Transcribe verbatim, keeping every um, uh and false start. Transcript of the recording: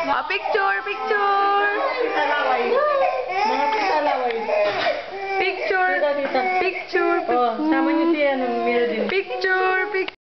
Ah, picture, picture. Pitalaway. Mga pitalaway. Picture. Dito, dito. Picture. Oh, sama niyo si ano, Meredith. Picture.